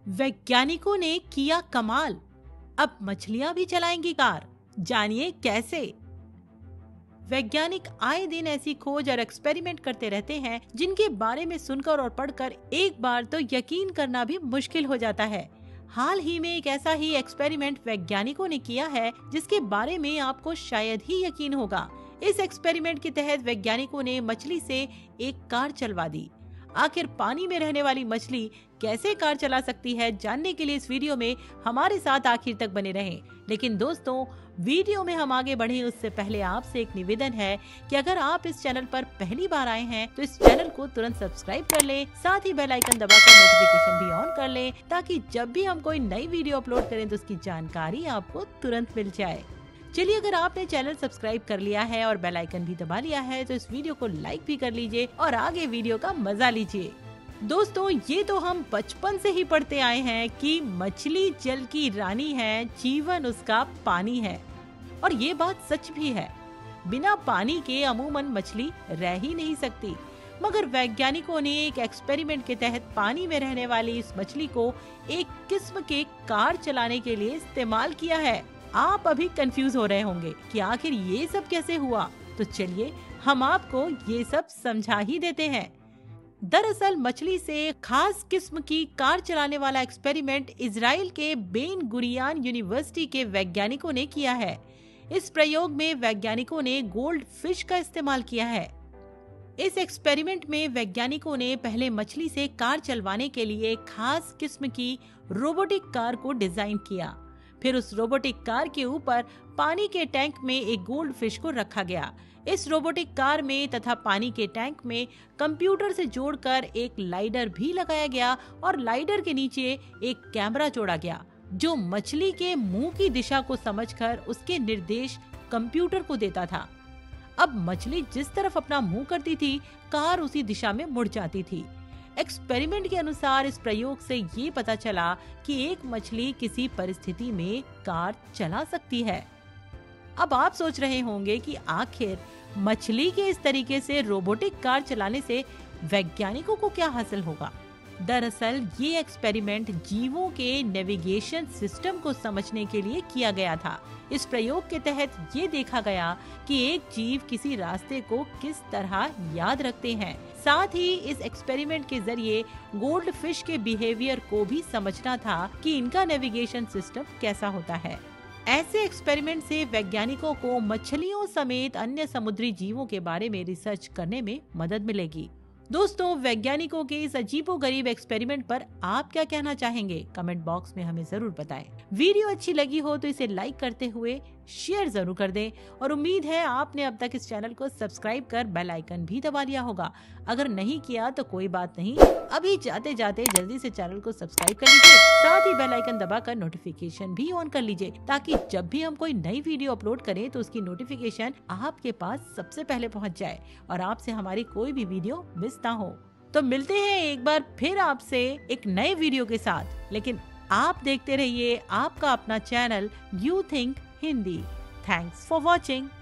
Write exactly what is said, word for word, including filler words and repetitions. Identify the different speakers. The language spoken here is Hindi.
Speaker 1: वैज्ञानिकों ने किया कमाल, अब मछलियां भी चलाएंगी कार, जानिए कैसे। वैज्ञानिक आए दिन ऐसी खोज और एक्सपेरिमेंट करते रहते हैं जिनके बारे में सुनकर और पढ़कर एक बार तो यकीन करना भी मुश्किल हो जाता है। हाल ही में एक ऐसा ही एक्सपेरिमेंट वैज्ञानिकों ने किया है जिसके बारे में आपको शायद ही यकीन होगा। इस एक्सपेरिमेंट के तहत वैज्ञानिकों ने मछली से एक कार चलवा दी। आखिर पानी में रहने वाली मछली कैसे कार चला सकती है, जानने के लिए इस वीडियो में हमारे साथ आखिर तक बने रहें। लेकिन दोस्तों, वीडियो में हम आगे बढ़े उससे पहले आपसे एक निवेदन है कि अगर आप इस चैनल पर पहली बार आए हैं तो इस चैनल को तुरंत सब्सक्राइब कर लें, साथ ही बेल आइकन दबाकर नोटिफिकेशन भी ऑन कर लें ताकि जब भी हम कोई नई वीडियो अपलोड करें तो उसकी जानकारी आपको तुरंत मिल जाए। चलिए, अगर आपने चैनल सब्सक्राइब कर लिया है और बेल आइकन भी दबा लिया है तो इस वीडियो को लाइक भी कर लीजिए और आगे वीडियो का मजा लीजिए। दोस्तों, ये तो हम बचपन से ही पढ़ते आए हैं कि मछली जल की रानी है, जीवन उसका पानी है, और ये बात सच भी है। बिना पानी के अमूमन मछली रह ही नहीं सकती। मगर वैज्ञानिकों ने एक एक्सपेरिमेंट के तहत पानी में रहने वाली इस मछली को एक किस्म के कार चलाने के लिए इस्तेमाल किया है। आप अभी कंफ्यूज हो रहे होंगे कि आखिर ये सब कैसे हुआ, तो चलिए हम आपको ये सब समझा ही देते हैं। दरअसल मछली से खास किस्म की कार चलाने वाला एक्सपेरिमेंट इजराइल के बेन गुरियन यूनिवर्सिटी के वैज्ञानिकों ने किया है। इस प्रयोग में वैज्ञानिकों ने गोल्ड फिश का इस्तेमाल किया है। इस एक्सपेरिमेंट में वैज्ञानिकों ने पहले मछली से कार चलवाने के लिए खास किस्म की रोबोटिक कार को डिजाइन किया। फिर उस रोबोटिक कार के ऊपर पानी के टैंक में एक गोल्ड फिश को रखा गया। इस रोबोटिक कार में तथा पानी के टैंक में कंप्यूटर से जोड़कर एक लाइडर भी लगाया गया और लाइडर के नीचे एक कैमरा जोड़ा गया जो मछली के मुंह की दिशा को समझकर उसके निर्देश कंप्यूटर को देता था। अब मछली जिस तरफ अपना मुंह करती थी, कार उसी दिशा में मुड़ जाती थी। एक्सपेरिमेंट के अनुसार इस प्रयोग से ये पता चला कि एक मछली किसी परिस्थिति में कार चला सकती है। अब आप सोच रहे होंगे कि आखिर मछली के इस तरीके से रोबोटिक कार चलाने से वैज्ञानिकों को क्या हासिल होगा। दरअसल ये एक्सपेरिमेंट जीवों के नेविगेशन सिस्टम को समझने के लिए किया गया था। इस प्रयोग के तहत ये देखा गया कि एक जीव किसी रास्ते को किस तरह याद रखते हैं। साथ ही इस एक्सपेरिमेंट के जरिए गोल्ड फिश के बिहेवियर को भी समझना था कि इनका नेविगेशन सिस्टम कैसा होता है। ऐसे एक्सपेरिमेंट से वैज्ञानिकों को मछलियों समेत अन्य समुद्री जीवों के बारे में रिसर्च करने में मदद मिलेगी। दोस्तों, वैज्ञानिकों के इस अजीबोगरीब एक्सपेरिमेंट पर आप क्या कहना चाहेंगे? कमेंट बॉक्स में हमें जरूर बताएं। वीडियो अच्छी लगी हो तो इसे लाइक करते हुए शेयर जरूर कर दें और उम्मीद है आपने अब तक इस चैनल को सब्सक्राइब कर बेल आइकन भी दबा लिया होगा। अगर नहीं किया तो कोई बात नहीं, अभी जाते जाते जल्दी से चैनल को सब्सक्राइब कर लीजिए, साथ ही बेल आइकन दबाकर नोटिफिकेशन भी ऑन कर लीजिए ताकि जब भी हम कोई नई वीडियो अपलोड करें तो उसकी नोटिफिकेशन आपके पास सबसे पहले पहुँच जाए और आपसे हमारी कोई भी वीडियो मिस ना हो। तो मिलते हैं एक बार फिर आपसे एक नए वीडियो के साथ, लेकिन आप देखते रहिए आपका अपना channel you think Hindi. Thanks for watching.